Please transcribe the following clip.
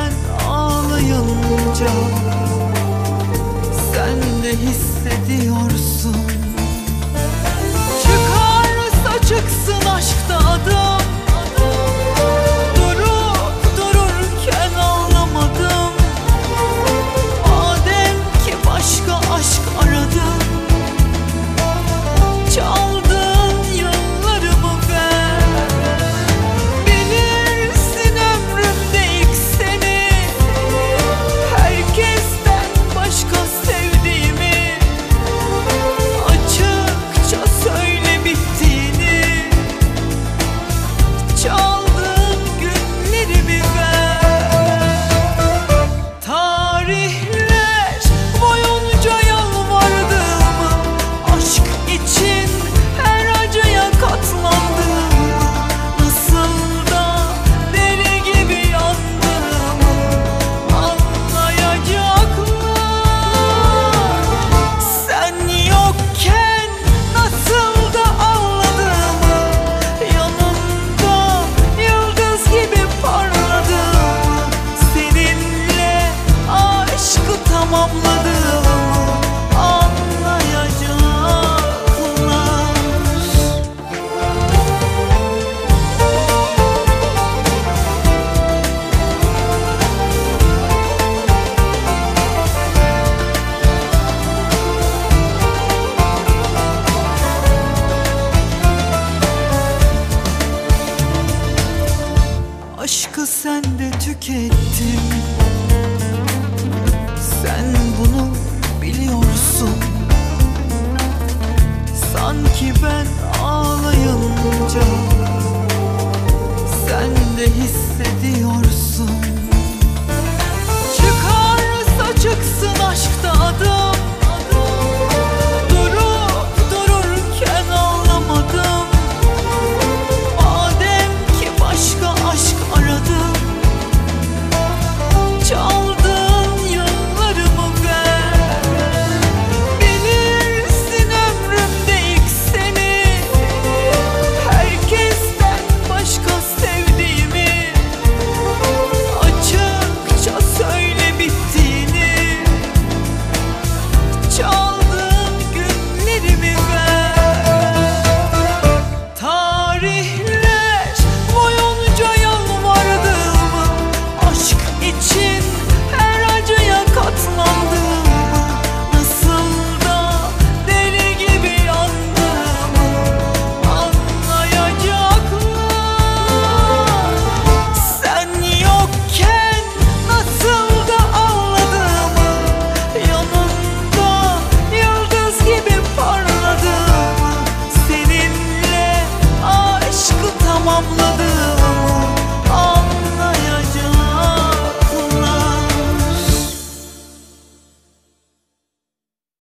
ben ağlayınca sen de hissediyorsun. Çıkarsa çıksın aşkta adım, durup dururken ağlamadım. Madem ki başka aşk aradım, çaldın yıllarımı ver. Bilirsin ömrümde ilk seni, herkesten başka sevdiğimi. Açıkça söyle bittiğini, çaldın günlerimi ver. Tarihler boyunca yalvardığımı, aşk için her acıya katlandığımı, nasıl da deli gibi yandığımı anlayacaklar. Sen yokken nasıl da ağladığımı, yanımda yıldız gibi parladığımı, seninle aşkı tamamladığımı anlayacaklar. Aşkı sende tükettim, sen bunu biliyorsun. Sanki ben ağlayınca sen de hissediyorsun. Çıkarsa çıksın aşkta adım, durup dururken ağlamadım. Madem ki başka aşk aradım, çaldın yıllarımı ver. Bilirsin ömrümde ilk seni, herkesten başka sevdiğimi. Açıkça söyle bittiğini, çaldın günlerimi ver. Tarihler boyunca yalvardığımı, aşk için her acıya katlandığımı, nasıl da deli gibi yandığımı anlayacaklar. Sen yokken nasıl da ağladığımı, yanımda yıldız gibi parladığımı, seninle aşkı tamamladığımı